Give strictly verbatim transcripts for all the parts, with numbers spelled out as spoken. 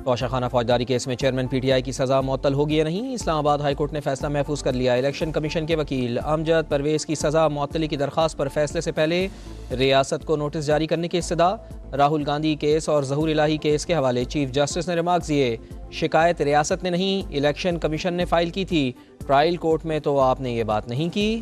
तोशाखाना फौजदारी केस में chairman P T I की सज़ा मुअत्तल होगी या नहीं, इस्लामाबाद हाई कोर्ट ने फैसला महफूज कर लिया। इलेक्शन कमीशन के वकील अमजद परवेज़ की सज़ा मुअत्तली की दरख्वास्त पर फैसले से पहले रियासत को नोटिस जारी करने की इस्तदा। राहुल गांधी केस और ज़हूर इलाही केस के हवाले चीफ जस्टिस ने रिमार्क दिए, शिकायत रियासत ने नहीं इलेक्शन कमीशन ने फाइल की थी, ट्रायल कोर्ट में तो आपने ये बात नहीं की।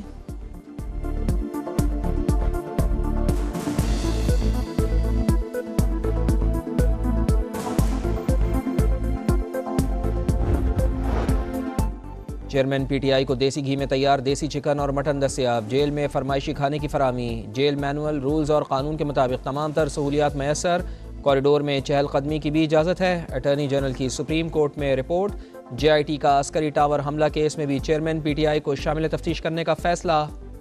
चेयरमैन पी टी आई को देसी घी में तैयार देसी चिकन और मटन दस्तयाब। जेल में फरमाइशी खाने की फरामी। जेल मैनुअल, रूल्स और कानून के मुताबिक तमाम तर सहूलियात मैसर। कॉरिडोर में चहलकदमी की भी इजाज़त है। अटॉर्नी जनरल की सुप्रीम कोर्ट में रिपोर्ट। जे आई टी का अस्करी टावर हमला केस में भी चेयरमैन पी टी आई को शामिल तफ्तीश करने का फैसला।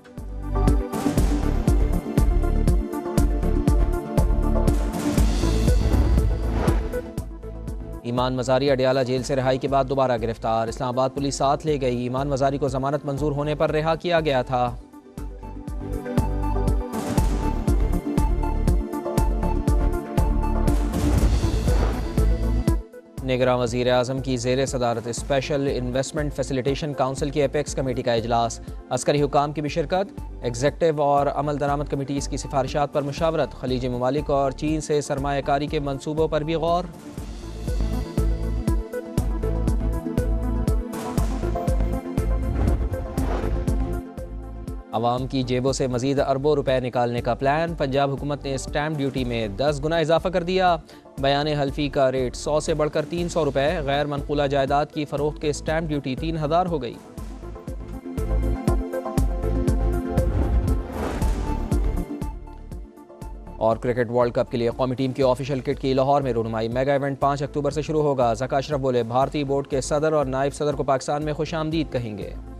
ईमान मजारी अडियाला जेल से रिहाई के बाद दोबारा गिरफ्तार। इस्लामाबाद पुलिस साथ ले गई। ईमान मजारी को जमानत मंजूर होने पर रिहा किया गया था। निगरान वज़ीर आज़म की ज़ेर सदारत स्पेशल इन्वेस्टमेंट फैसिलिटेशन काउंसिल की एपेक्स कमेटी का इजलास। अस्करी हुकाम की भी शिरकत। एग्जेक्टिव और अमल दरामद कमेटीज़ की सिफारिशात पर मुशावरत। खलीजी ममालिक और चीन से सरमायाकारी के मनसूबों पर भी गौर। अवाम की जेबों से मजीद अरबों रुपए निकालने का प्लान। पंजाब हुकूमत ने स्टैम्प ड्यूटी में दस गुना इजाफा कर दिया। बयान हल्फी का रेट सौ से बढ़कर तीन सौ रुपये। गैर मनकूला जायदाद की फरोख्त के स्टैम्प ड्यूटी तीन हज़ार हो गई। और क्रिकेट वर्ल्ड कप के लिए कौमी टीम की ऑफिशियल किट की लाहौर में रुनुमाई। मेगा इवेंट पाँच अक्टूबर से शुरू होगा। ज़का अशरफ बोले, भारतीय बोर्ड के सदर और नायब सदर को पाकिस्तान में खुश आमदीद कहेंगे।